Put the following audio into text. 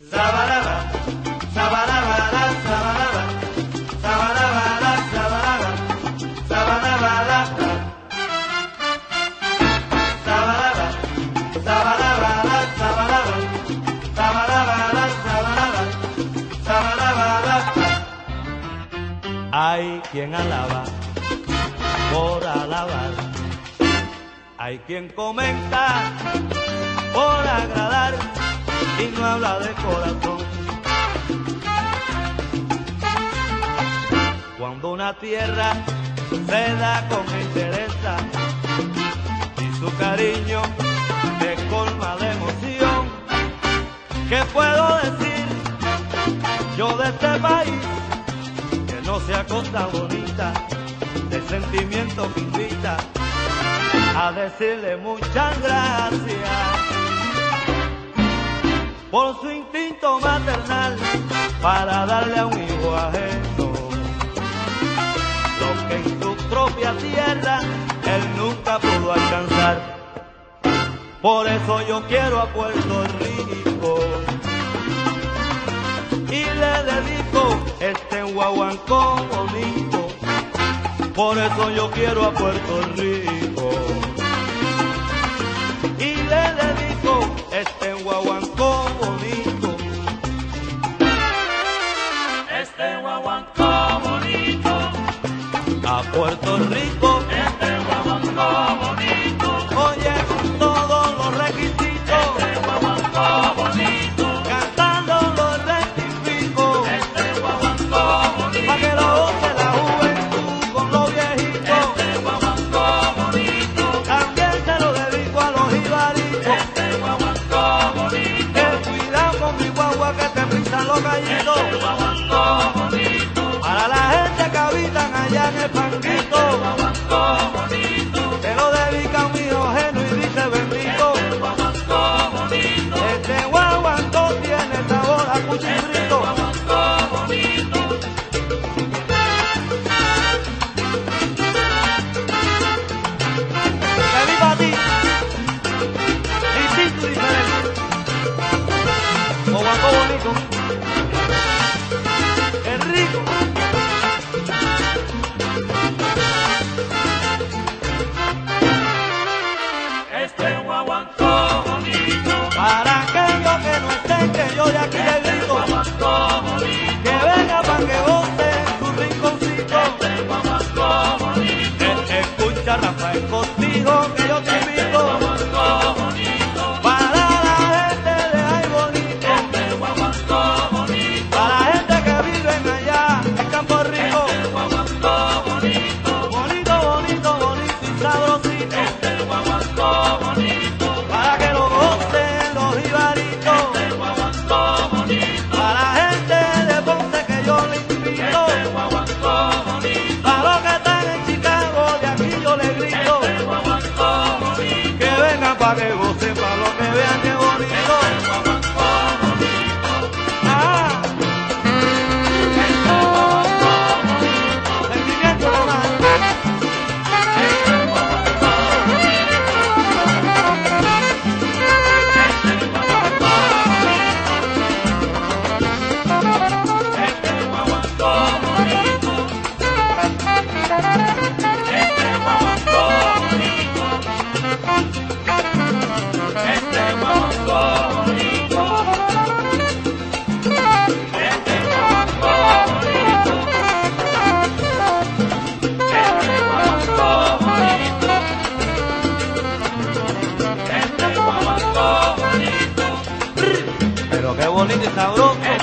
Sabalaba, sabalabala, sabalaba, sabalabala, sabalaba, sabalabala, sabalaba, sabalabala, sabalaba, sabalabala, sabalaba, sabalabala. Hay quien alaba por alabar, hay quien comenta por agradar y no habla de corazón. Cuando una tierra se da con entereza y su cariño te colma de emoción, ¿qué puedo decir yo de este país? Que no sea cosa bonita, de sentimiento que invita a decirle muchas gracias por su instinto maternal para darle a un hijo ajeno lo que en su propia tierra él nunca pudo alcanzar. Por eso yo quiero a Puerto Rico y le dedico este guaguancó bonito. Por eso yo quiero a Puerto Rico y le dedico este guaguancó bonito. Este guaguancó bonito. A Puerto Rico, Este guaguancó bonito. oye, con todos los requisitos, Este guaguancó bonito. cantando los rectificos, Este guaguancó bonito. pa' que lo goce la juventud con los viejitos. Este guaguancó bonito. También se lo dedico a los ibaritos, Este guaguancó bonito. que cuidado con mi guagua que te frisan los gallitos. Este guaguancó bonito. Para la gente que habitan allá en el Panguito, Guaguancó bonito. te lo dedica a un hijo ajeno y dice bendito. Guaguancó bonito. Este guaguancó tiene sabor a cuchifrito. Guaguancó bonito. Que viva ti, distinto y diferente. Guaguancó bonito, es rico. Este guaguancó bonito. Para aquellos que no estén, que yo de aquí le grito, Guaguancó bonito. que venga pa' que goce en su rinconcito. Este guaguancó bonito. Escucha Rafael Cortijo, que yo te invito. Guaguancó bonito. Para la gente de ahí bonito, Este guaguancó bonito. para la gente que vive allá en Campo Rico, Este guaguancó bonito. bonito, bonito, bonito y sabrosito, Este guaguancó bonito. para que lo gocen los ibaritos, Este guaguancó bonito. para la gente de Ponce que yo le invito, Este guaguancó bonito. para los que están en Chicago, de aquí yo le grito, Este guaguancó bonito. que vengan para que gocen, para los que vean que bonito. Este guaguancó bonito. Ah, Este guaguancó bonito. sentimiento nomás. Este guaguancó bonito. Este guaguancó bonito. Este guaguancó bonito. Este guaguancó bonito. Este guaguancó bonito. Este guaguancó bonito. Este guaguancó bonito. Este guaguancó bonito. Pero qué bonito y sabroso.